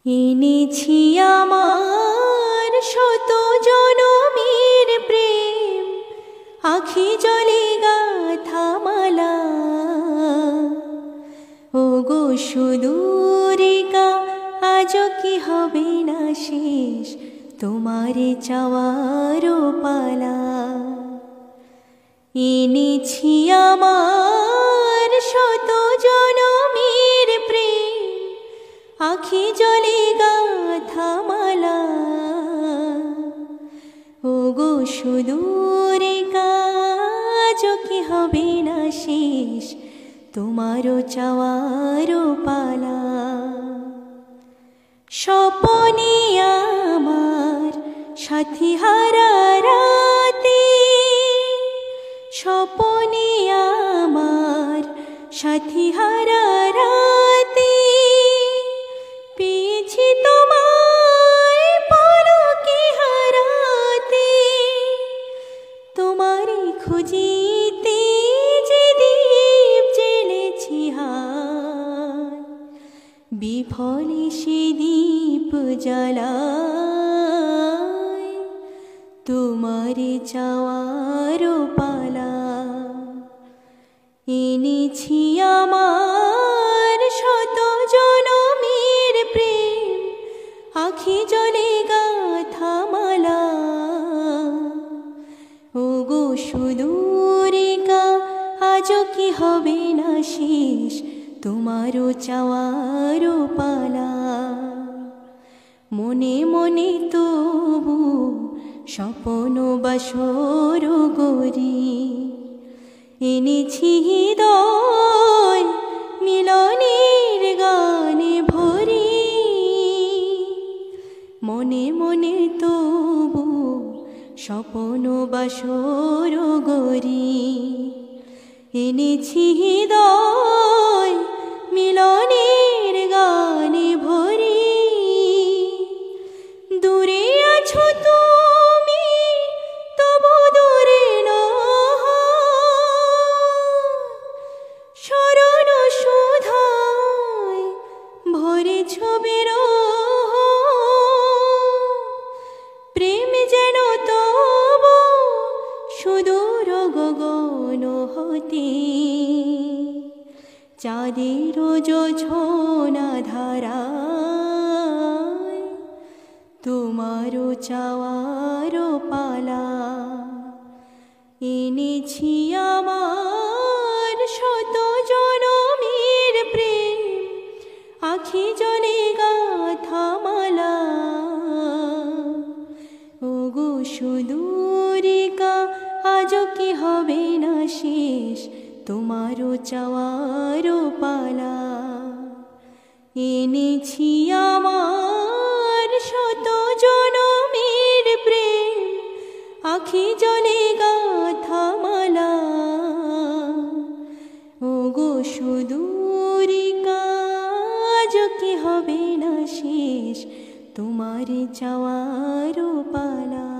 এনেছি আমার শত জনমের প্রেম, আখি জলে গাথা মালা। ও গো সুদূরিকা, আজ কি হবে না শেষ তোমারে চাওয়ার পালা। এনেছি আমার শত জনমের প্রেম, আখি জলে গাথা মালা। ও গো সুদূরিকা, আজ কি হবে না শেষ তোমারও চাওয়ার পালা। স্বপনে আমার সাথী হারা রাতে, স্বপনে আমার সাথী হারা রাতে, পেয়েছি তোমায় পলকে হারাতে। তোমারে খুঁজিতে যে দীপ জ্বেলেছি হায়, বিফলে সে দীপ জ্বালায় তোমারে চাওয়ার পালা। এনেছি আমার শত জনমের প্রেম, আখি জলে গাথা মালা। ও গো সুদূরিকা, আজ কি হবে না শেষ তোমারও চাওয়ার পালা। মনে মনে তবু স্বপন বাসর গরি, এনেছি হৃদয় মিলনের গানে ভরি। মনে মনে তবু স্বপন বাসর গরি, এনেছি হৃদয় মিলনের গানে ভরি। দূরে আছো তুমি, তবু দূরে নহ, শরণ সুধায় ভরেছ বিরহ। প্রেম যেন তবু সুদূর গগন হতে, চাঁদের জোছনা ধারায় তোমারও চাওয়ার পালা। এনেছি আমার শত জনমের প্রেম, আখি জলে গাথা মালা। ও গো সুদূরিকা, আজ কি হবে না শেষ তোমারও চাওয়ার পালা। এনেছি আমার শত জনমের প্রেম, আখি জলে গাথা মালা। ও গো সুদূরিকা, আজ কি হবে না শেষ তোমার চাওয়ার পালা।